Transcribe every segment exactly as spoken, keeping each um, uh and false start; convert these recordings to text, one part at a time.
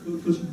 都都请。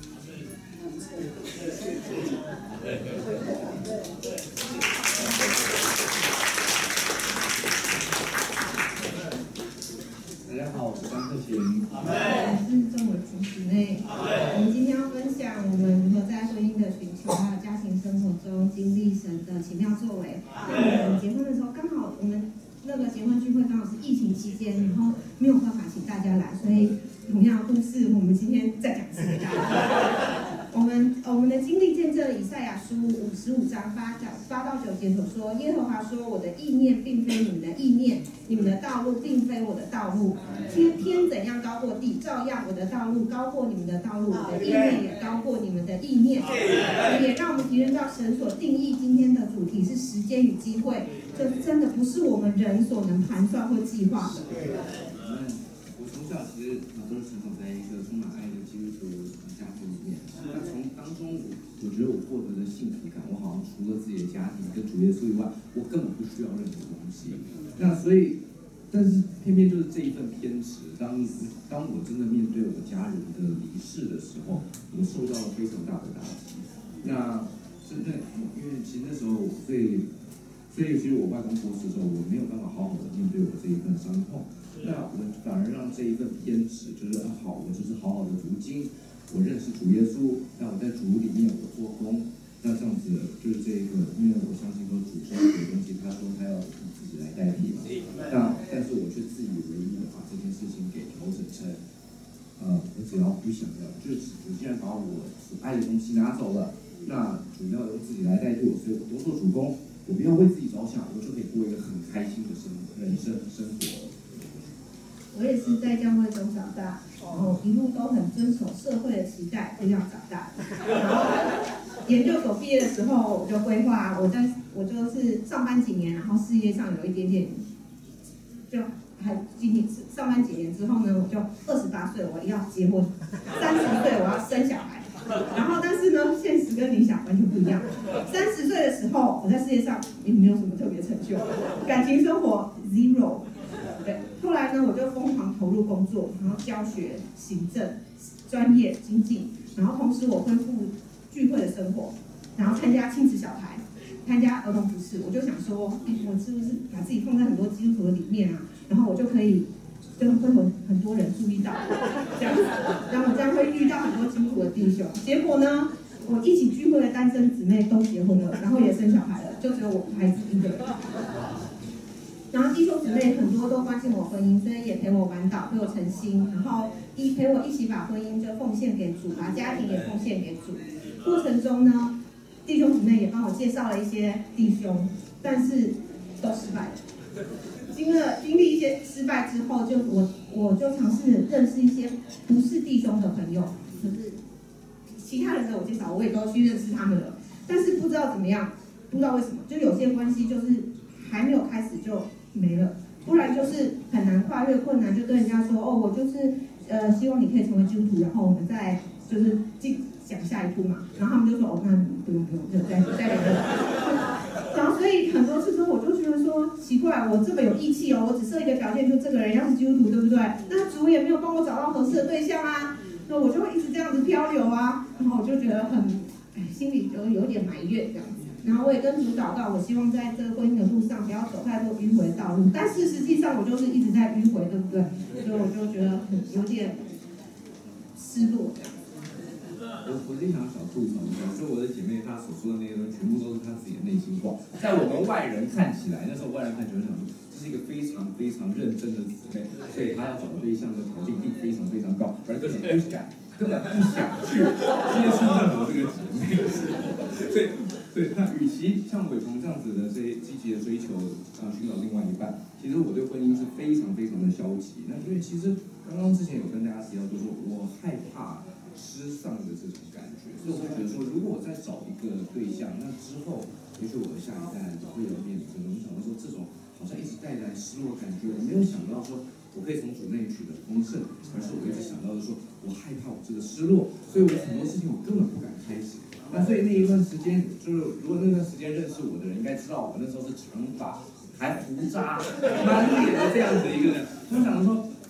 大家好，我是张克勤。 我是郑伟琴姊妹。我们今天要分享我们如何在婚姻的寻求还有家庭生活中经历神的奇妙作为。那我们结婚的时候，刚好我们那个结婚聚会刚好是疫情期间，然后没有办法请大家来，所以同样的故事，我们今天再讲一次给大家。我们我们的经历见证了以赛亚书五十五章八角八到九节所说，耶和华说：“我的意念并非你们的意念，你们的道路并非我的道路。天天怎样高过地，照样我的道路高过你们的道路，我的意念也高过你们的意念。”也让我们体认到神所定义今天的主题是时间与机会，这真的不是我们人所能盘算或计划的。 我从小其实都是成长在一个充满爱的基督徒家庭里面。那从当中，我我觉得我获得的幸福感，我好像除了自己的家庭跟主耶稣以外，我根本不需要任何东西。那所以，但是偏偏就是这一份偏执，当当我真的面对我家人的离世的时候，我受到了非常大的打击。那真的，因为其实那时候最。所以其实我外公过世的时候，我没有办法好好的面对我这一份伤痛，那我反而让这一份偏执，就是啊好，我就是好好的读经，我认识主耶稣，那我在主里面我做工，那这样子就是这一个，因为我相信说主生活的东西，他说他要以自己来代替嘛，那但是我却自以为意的把这件事情给调整成，呃，我只要不想要，就是主既然把我所爱的东西拿走了，那主要用自己来代替我，所以我多做主工。我不要为自己着想，我就可以过一个很开心的生人生生活。 我也是在教会中长大，然后一路都很遵守社会的期待，这样长大。然后研究所毕业的时候，我就规划，我在我就是上班几年，然后事业上有一点点，就还经历上班几年之后呢，我就二十八岁我要结婚，三十岁我要生小孩。然后，但是呢，现实跟理想完全不一样。三十岁的时候，我在事业上也没有什么特别成就，感情生活 zero。对，后来呢，我就疯狂投入工作，然后教学、行政、专业、经济，然后同时我恢复聚会的生活，然后参加亲子小孩，参加儿童服饰。我就想说，哎，我是不是把自己放在很多基督徒的里面啊？然后我就可以。就会有很多人注意到这样子，然后我这样会遇到很多基督徒的弟兄。结果呢，我一起聚会的单身姊妹都结婚了，然后也生小孩了，就只有我孩子一个人。然后弟兄姊妹很多都关心我婚姻，所以也陪我玩岛，陪我诚心，然后一陪我一起把婚姻就奉献给主，把家庭也奉献给主。过程中呢，弟兄姊妹也帮我介绍了一些弟兄，但是都失败了。经了经历一些失败之后，就我我就尝试认识一些不是弟兄的朋友，就是其他人的我介绍，我也都去认识他们了。但是不知道怎么样，不知道为什么，就有些关系就是还没有开始就没了，不然就是很难跨越困难，就跟人家说哦，我就是呃希望你可以成为基督徒，然后我们再就是进讲下一步嘛。然后他们就说哦，那不用不用，就再再联络。然后所以很多次之后，我就觉得说奇怪，我这么有义气哦，我只设一个条件，就这个人要是基督徒，对不对？那主也没有帮我找到合适的对象啊，那我就会一直这样子漂流啊，然后我就觉得很，哎，心里就有点埋怨这样子。然后我也跟主祷告，我希望在这个婚姻的路上不要走太多迂回的道路，但是实际上我就是一直在迂回，对不对？所以我就觉得很有点失落这样。 我我就想小吐槽一下，就我的姐妹她所说的那些东西，全部都是她自己的内心话，在我们外人看起来，那时候外人看起来想说，这是一个非常非常认真的姊妹，所以她要找的对象的条件一定非常非常高，而根本不敢，根本不想去接触任何这个姊妹，所以对，那与其像伟鹏这样子的这些积极的追求啊，寻找另外一半，其实我对婚姻是非常非常的消极。那因为其实刚刚之前有跟大家提到，就是我害怕失丧的这种感觉，所以我会觉得说，如果我再找一个对象，那之后也许我的下一代也会有面临这种，我想到说这种好像一直带来失落感觉，我没有想到说我可以从主内取得丰盛，而是我一直想到的说，我害怕我这个失落，所以我很多事情我根本不敢开始。那所以那一段时间，就是如果那段时间认识我的人，应该知道我那时候是长发，还胡渣，满脸的这样子一个人。我想说，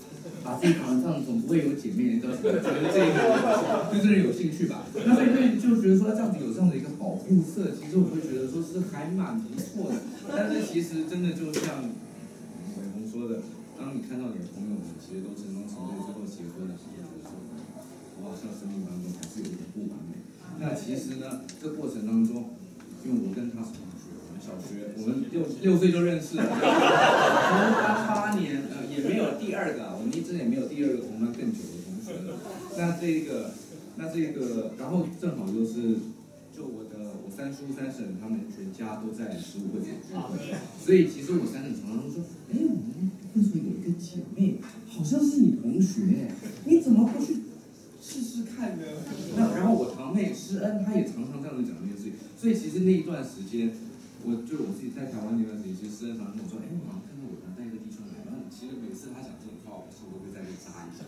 把自己扛上，总不会有姐妹都觉得这个对这个人有兴趣吧？那所以就觉得说这样子有这样的一个保护色，其实我会觉得说是还蛮不错的。但是其实真的就像伟鸿说的，当你看到你的朋友们其实都成功成对，最后结婚了，你就觉得说，我好像生命当中还是有一点不完美。那其实呢，这过程当中，因为我跟他是同学，我们小学我们六六岁就认识了，八八年呃也没有第二个、啊，我们一直也没有第二个同班更久的同学了。那这个那这个，然后正好就是。就我的我三叔三婶他们全家都在十五会组聚会，所以其实我三婶常常都说，哎，我们会所有一个姐妹，好像是你同学，你怎么不去试试看呢？那然后我堂妹施恩，她也常常这样子讲这件事情，所以其实那一段时间，我就我自己在台湾那段时间，其实施恩常常跟我说，哎，我好像看到我堂带一个弟兄来，然后其实每次他讲这种话，我是不是会在那扎一下？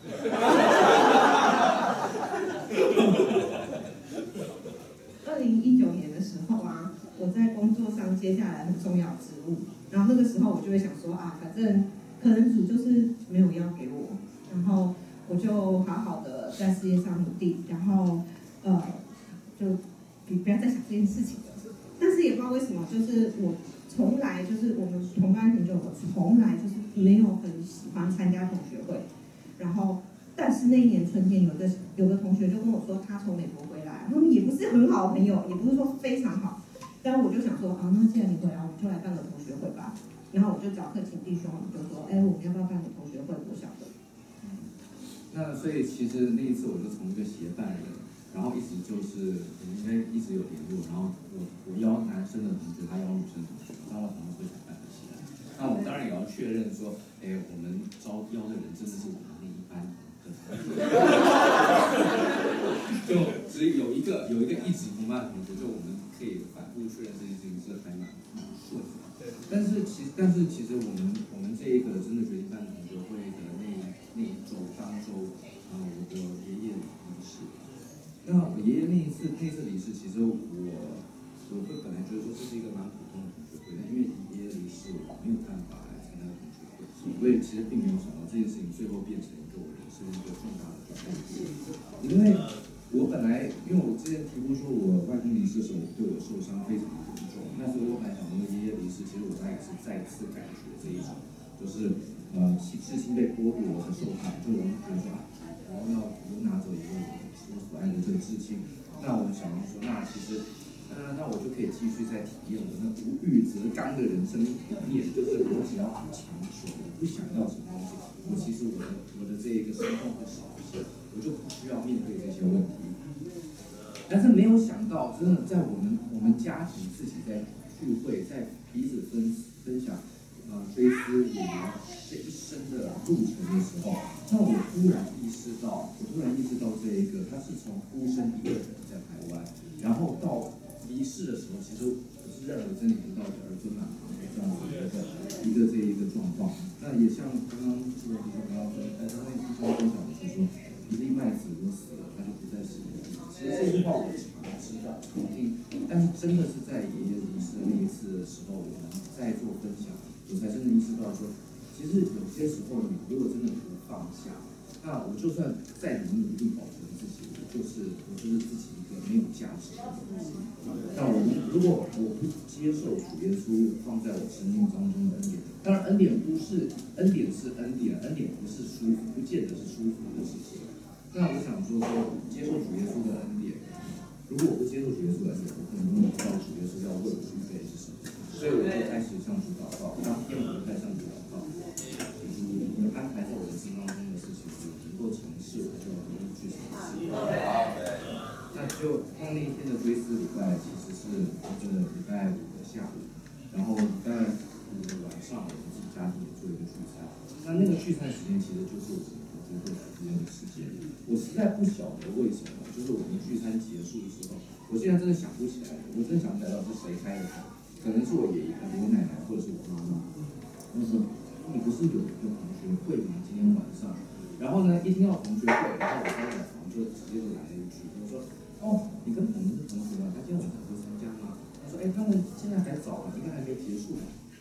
二零一九年的时候啊，我在工作上接下来很重要的职务，然后那个时候我就会想说啊，反正可能主就是没有要给我，然后我就好好的在事业上努力，然后呃，就你不要再想这件事情了。但是也不知道为什么，就是我从来就是我们同班同学，我从来就是没有很喜欢参加同学会，然后。但是那一年春天，有个有个同学就跟我说，他从美国回来，他们也不是很好的朋友，也不是说非常好。但我就想说，啊，那既然你回来，我们就来办个同学会吧。然后我就找课请弟兄，我们就说，哎，我们要不要办个同学会？我晓得。 那所以其实那一次我就从一个协办人，然后一直就是我们应该一直有联络，然后我我邀男生的同学，他邀女生同学，让我同学会才办得起来。那我们当然也要确认说，哎，我们招邀的人真的是我们那一班。就只有一个有一个一直同班的同学，就我们可以反复确认这件事情是还蛮顺的。但是其实但是其实我们我们这一个真的决定办同学会的那那一周当周，啊、呃，我的爷爷离世。那我爷爷那一次那次离世，其实我我会本来觉得说这是一个蛮普通的同学会，但因为爷爷离世，我没有办法来参加同学会，所以其实并没有想到这件事情最后变成。是一个重大的转变，因为我本来，因为我之前提过说，我外公离世的时候对我受伤非常严重，那时候我本来想说爷爷离世，其实我大概也是再次感觉这一种，就是呃，至亲被剥夺和受害，就我们觉得说啊，然后要我拿走一个我所爱的这个至亲，那我想要说，那其实。呃，那我就可以继续再体验我那无欲则刚的人生理念，就是我只要不强求，我不想要什么东西，我其实我的我的这一个生活会少一些，我就不需要面对这些问题。但是没有想到，真的在我们我们家庭自己在聚会，在彼此分分享，呃，追思我们这一生的路程的时候，那我突然意识到，我突然意识到这一个，他是从孤身一个人在台湾，然后到。离世的时候，其实我是认为真理不到的儿孙满堂这样子的一个这一个状况。那也像刚刚这个弟兄刚刚说，哎，他那弟兄分享的是说，一粒麦子如果死了，他就不再是一粒。其实这句话我常知道、常听，但是真的是在爷爷离世那一次的时候，我们在做分享，我才真的意识到说，其实有些时候你如果真的不放下，那我就算再努力保存自己，我就是我就是自己一个没有价值的东西。那我如果我不接受主耶稣放在我生命当中的恩典，当然恩典不是恩典是恩典，恩典不是舒服，不见得是舒服的事情。那我想说说，接受主耶稣的恩典，如果我不接受主耶稣的恩典，我可能不知道主耶稣要为我预备是什么，所以我就开始向主祷告。当天我就开始向主祷告，主你安排在我人生当中的事情，我能够尝试，我就努力去尝试。那就那那一天的追思礼拜，其实是一个礼拜五的下午，然后礼拜五的晚上，我们自己家庭也做一个聚餐。那那个聚餐时间其实就是我们同学会之间的时间。我实在不晓得为什么，就是我们聚餐结束的时候，我现在真的想不起来，我真的想不起来到是谁开的口，可能是我爷爷、可能我奶奶，或者是我妈妈。我说你不是有一个同学会吗？今天晚上。然后呢，一听到同学会，然后我在奶房就直接就来了一句，我说。哦，你跟我们是同学吗？他今天晚上会参加吗？他说，哎，他们现在还早啊，应该还没结束。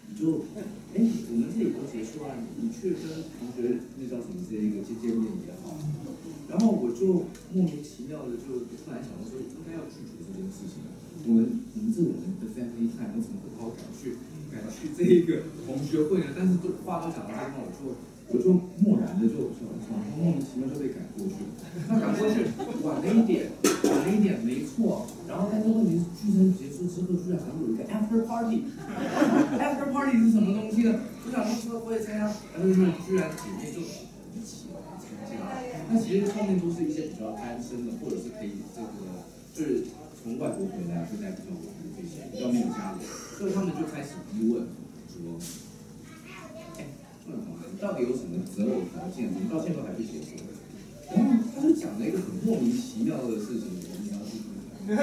你就，哎，我们这里都结束了，你去跟同学那叫什么这一个见见面也好，然后我就莫名其妙的就突然想到说，应该要拒绝这件事情。我们我们这种人的 family time 为什么不好赶去赶去这一个同学会呢？但是都话都讲到这边，我就我就漠然的就说，莫名其妙就被赶过去了。那赶过去晚了一点，晚了一点没错。然后但是问题是聚餐结束之后，居然还有一个 after party。after party 是什么东西呢？我想说这个会参加，然后就是居然姐妹就一起来参加。那其实后面都是一些比较单身的，或者是可以这个就是从外国回来会在比较晚的这些比较没有家里，所以他们就开始疑问说，哎，问什么？你到底有什么择偶条件？你到现在都还不结婚？然后他就讲了一个很莫名其妙的事情，你要去听。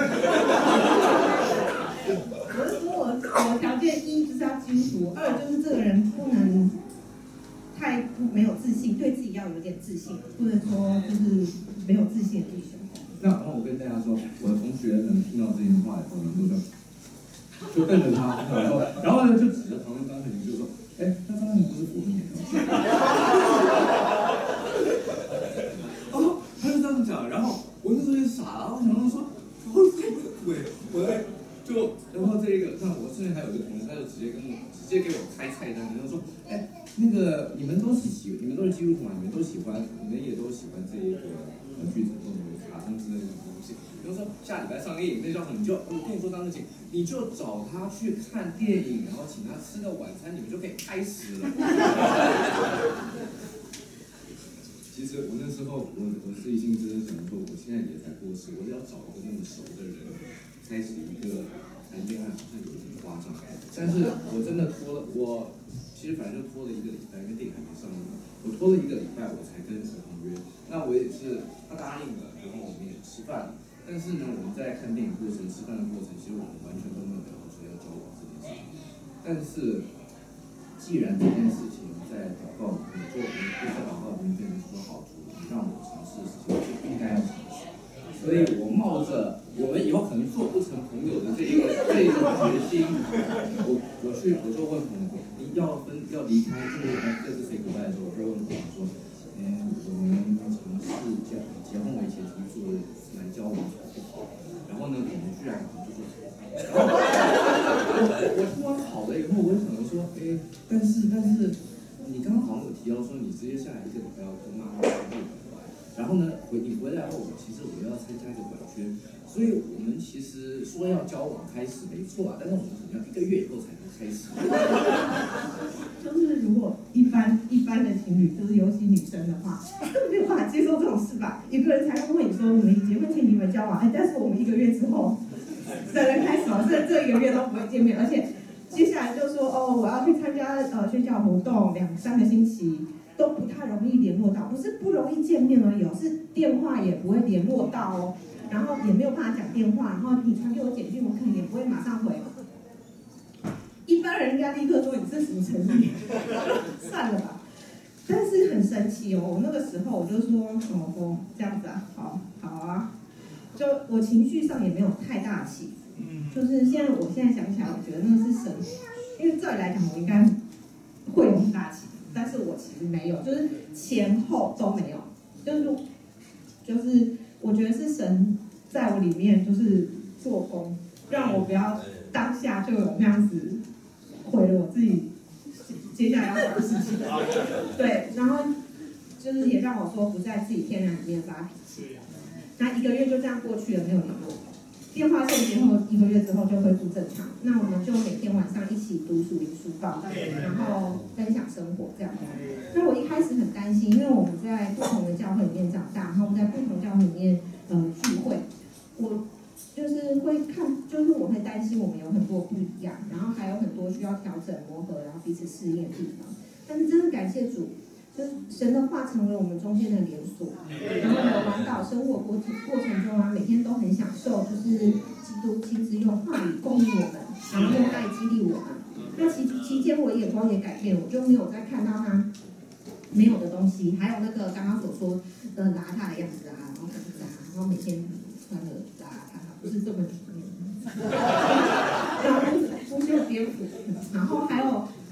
我是说我我条件一就是要基督徒，二就是这个人不能太不没有自信，对自己要有点自信，不能说就是没有自信的弟兄。 那然后我跟大家说，我的同学们听到这句话以后呢，都说，就瞪着他，然后然后呢就指着旁边张晨宇就说，哎，那张晨宇不是符合你的条件？哦，他就这样讲，然后我那时候也傻了，我想到说，哦，对，我在就然后这一个，那我甚至还有一个同事，他就直接跟我直接给我开菜单，他就说，哎，那个你们都是喜，你们都是基督徒嘛，你们都喜欢，你们也都喜欢这一个呃句子或者卡通之类的东西。比如说下礼拜上映，那叫什么？你就我跟你说张志晴，你就找他去看电影，然后请他吃个晚餐，你们就可以开始了。其实我那时候，我我自己心真的想说，我现在也才过世，我要找一个那么熟的人，开始一个谈恋爱，好像有点夸张。但是我真的拖了，我其实反正就拖了一个礼拜，因为电影还没上映，我拖了一个礼拜，我才跟小朋约。那我也是，他答应了，然后我们也吃饭了。但是呢，我们在看电影过程、吃饭的过程，其实我们完全都没有聊到说要交往这件事情。但是，既然这件事情在祷告里面，就我们就在祷告里面变成说好主，你让我尝试的事情，我就应该要尝试。所以我冒着我们以后可能做不成朋友的这一个这一种决心，我我去我就问朋友，你要分要离开就是各自 say goodbye 的时候，我就问朋友说，哎，我们尝试结结婚为前提做来交往好不好？然后呢，我们居然就说，然后我我听完好了以后，我就想着说，哎，但是但是你刚刚好像有提到说，你直接下来一个礼拜要跟妈妈开会。然后呢，回你回来后，其实我要参加一个短宣，所以我们其实说要交往开始没错啊，但是我们可能要一个月以后才能开始。 就是如果一般一般的情侣，就是尤其女生的话，根本没有办法接受这种事吧？一个人才跟你说，我们结婚前你们交往，哎，但是我们一个月之后才能开始哦，这这一个月都不会见面，而且接下来就说哦，我要去参加呃宣教活动，两三个星期。都不太容易联络到，不是不容易见面而已哦，是电话也不会联络到哦，然后也没有办法讲电话，然后你传给我简讯，我可能也不会马上回。一般人家立刻说你这什么成绩，算了吧。但是很神奇哦，我那个时候我就说哦哦这样子啊，好好啊，就我情绪上也没有太大的起伏，就是现在我现在想起来，我觉得那是神，因为照理来讲我应该会有很大起伏。但是我其实没有，就是前后都没有，就是就是我觉得是神在我里面就是做工，让我不要当下就有那样子毁了我自己接下来要做的事情。对，然后就是也让我说不在自己天然里面发脾气。那一个月就这样过去了，没有联络。电话线之后一个月之后就恢复正常，那我们就每天晚上一起读属灵书报，然后分享生活这样子。那我一开始很担心，因为我们在不同的教会里面长大，然后我们在不同教会里面呃聚会，我就是会看，就是我会担心我们有很多不一样，然后还有很多需要调整磨合，然后彼此适应的地方。但是真的感谢主。就是神的话成为我们中间的连锁，然后我环岛生活过过程中啊，每天都很享受，就是基督亲自用话语供应我们，然后用爱激励我们。那期期间我眼光也改变，我就没有再看到他没有的东西，还有那个刚刚所说的邋遢的样子啊，然后很杂，然后每天穿的邋邋遢遢，不是这么体面，然后不修边幅，然后还有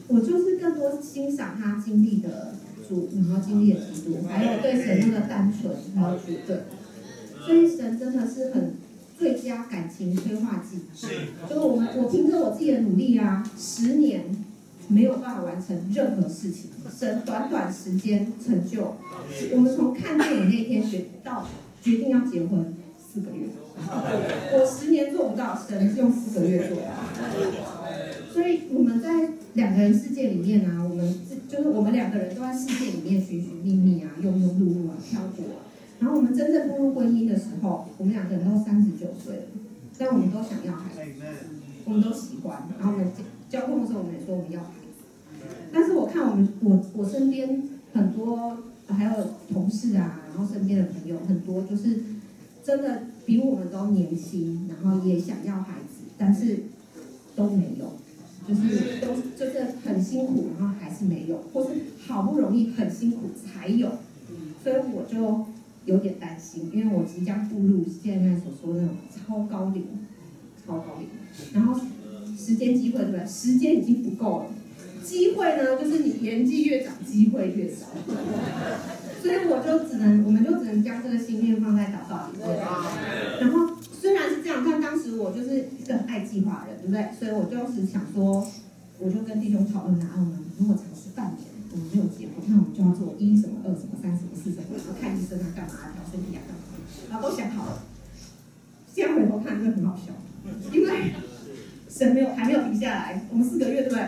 主，然后经历了基督，还有对神那个单纯，还有绝对。所以神真的是很最佳感情催化剂。就是我们我凭着我自己的努力啊，十年没有办法完成任何事情，神短短时间成就。我们从看电影那天决到决定要结婚四个月，我十年做不到，神是用四个月做到。所以我们在两个人世界里面啊，我们就是我们两个人都在世界里面寻寻觅觅啊，庸庸碌碌啊，漂泊啊。然后我们真正步入婚姻的时候，我们两个人都三十九岁了，但我们都想要孩子，我们都喜欢。然后我们交婚的时候，我们也说我们要孩子。但是我看我们我我身边很多还有同事啊，然后身边的朋友很多，就是真的比我们都年轻，然后也想要孩子，但是都没有。就是都就是很辛苦，然后还是没有，或是好不容易很辛苦才有，所以我就有点担心，因为我即将步入现在所说的那种超高龄，超高龄，然后时间机会对不对？时间已经不够了，机会呢就是你年纪越长，机会越少，所以我就只能，我们就只能将这个心念放在祷告里面，然后。虽然是这样，但当时我就是一个很爱计划的人，对不对？所以我就是想说，我就跟弟兄讨论啊，我们如果尝试半年，我们没有结婚，那我们就要做一什么、二什么、三什么、四什么，然后看医生啊，干嘛调身体啊，干嘛，然后都想好了。现在回头看，真的很好笑，因为神没有还没有停下来，我们四个月，对不对？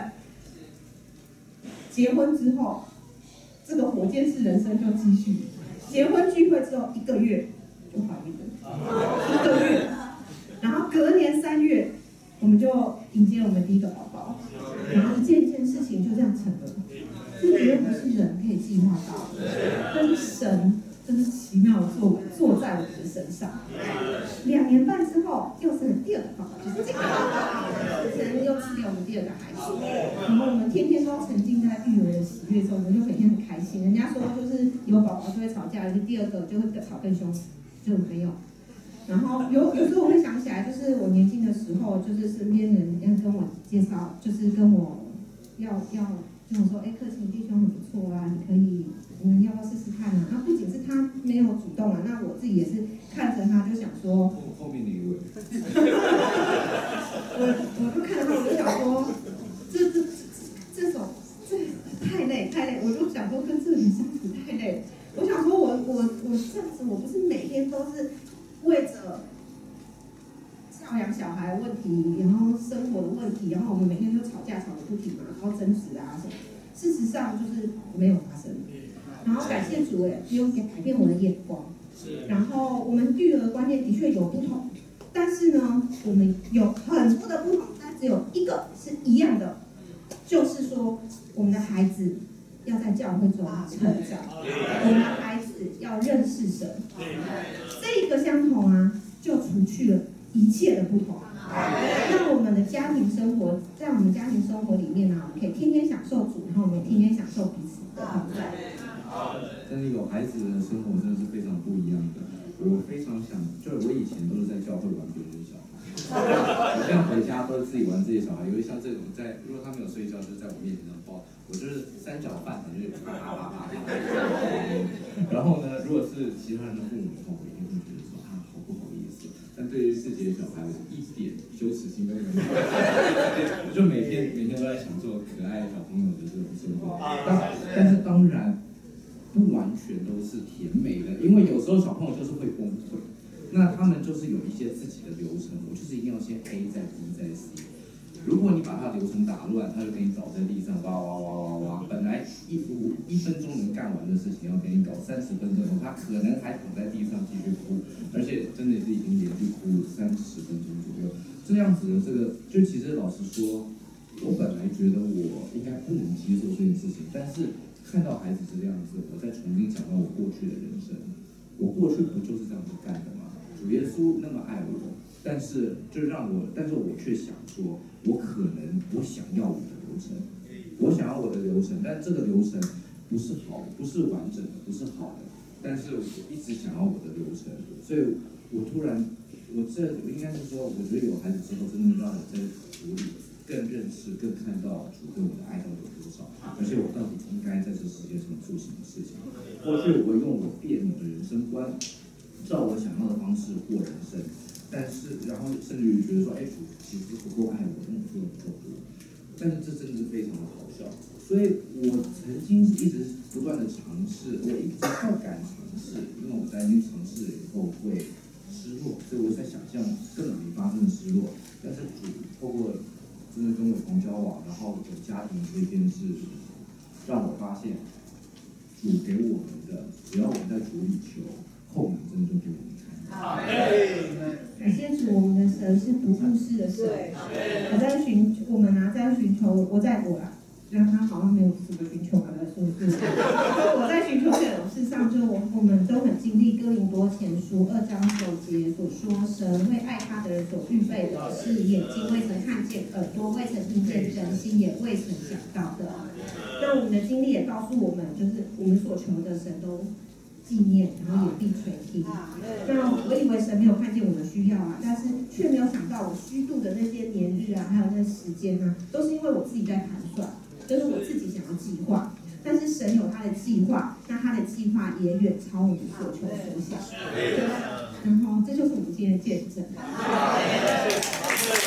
结婚之后，这个火箭式人生就继续。结婚聚会之后一个月就怀孕了。一个月，然后隔年三月，我们就迎接我们第一个宝宝，然后一件一件事情就这样成了。这绝对不是人可以计划到的，但是神真是奇妙的作为坐在我们的身上。两年半之后，又生了第二个宝宝，就是这个宝宝，神又赐给我们第二个孩子。然后我们天天都沉浸在育儿的喜悦中，我们就每天很开心。人家说就是有宝宝就会吵架，就第二个就会吵更凶，就没有。然后有有时候我会想起来，就是我年轻的时候，就是身边人要跟我介绍，就是跟我要要跟我说，哎，克勤弟兄很不错啊，你可以，你们要不要试试看啊？那不仅是他没有主动啊，那我自己也是看着他就想说， 后面那一位， 我我就看着他，我就想说，这这这种这太累太累，我就想说跟这个人相处太累了。我想说我我我这样子，我不是每天都是。为着教养小孩的问题，然后生活的问题，然后我们每天都吵架吵得不停嘛，然后争执啊什么。事实上就是没有发生。然后感谢主哎，只有改变我的眼光。然后我们育儿观念的确有不同，但是呢，我们有很多的不同，但只有一个是一样的，就是说我们的孩子要在教会中成长，我们的孩子要认识神。这个相同啊，就除去了一切的不同，让我们的家庭生活，在我们家庭生活里面呢、啊，我们可以天天享受主，然后我们天天享受彼此的同在。 但是有孩子的生活真的是非常不一样的。我非常想，就是我以前都是在教会玩别人的小孩，我现在回家都是自己玩自己的小孩。因为像这种在，如果他没有睡觉，就在我面前抱，我就是三角饭，就是啪啪啪啪啪。然后呢，如果是其他人的父母的话，我一定会觉得说啊，好不好意思。但对于自己的小孩，我一点羞耻心都没有。我就每天每天都在享受可爱小朋友的这种生活。但但是当然。不完全都是甜美的，因为有时候小朋友就是会崩溃，那他们就是有一些自己的流程，我就是一定要先 A 再 B 再 C。如果你把他流程打乱，他就给你倒在地上哇哇哇哇哇，本来一五一分钟能干完的事情，要给你搞三十分钟，他可能还躺在地上继续哭，而且真的是已经连续哭了三十分钟左右。这样子的这个，就其实老实说，我本来觉得我应该不能接受这件事情，但是。看到孩子这个样子，我再重新想到我过去的人生，我过去不就是这样子干的吗？主耶稣那么爱我，但是就让我，但是我却想说，我可能我想要我的流程，我想要我的流程，但这个流程不是好的，不是完整的，不是好的，但是我一直想要我的流程，所以我突然，我这应该是说，我觉得有孩子之后，真的让我在处理更认识、更看到主对我的爱到底有多少，而且我到底应该在这世界上做什么事情。过去我用我别扭的人生观，照我想要的方式过人生，但是然后甚至于觉得说，哎，主其实不够爱我，因为我做的不够多。但是这真的是非常的好笑，所以我曾经一直不断的尝试，我一直不敢尝试，因为我担心尝试了以后会失落，所以我在想象更容易发生的失落。但是主透过真的跟伟鹏交往，然后有家庭这件事，让我发现主给我们的，只要我们在主里求，后门真的就给我们开。 感谢主，我们的神是不顾事的神。我在寻，我们啊在寻求，我在我啦，让他好像没有什么寻求完的说是。我在寻求者，事实上就我我们都很经历哥林多前书二章九节所说，神为爱他的人所预备的是眼睛未曾看见，耳朵未曾听见，人心也未曾想到的。那我们的经历也告诉我们，就是我们所求的神都纪念，然后也必垂听。那我以为神没有看见我的需要啊，但是却没有想到我虚度的那些年日啊，还有那时间啊，都是因为我自己在盘算，就是我自己想要计划。但是神有他的计划，那他的计划也远超我们所求所想。然后这就是我们今天的见证。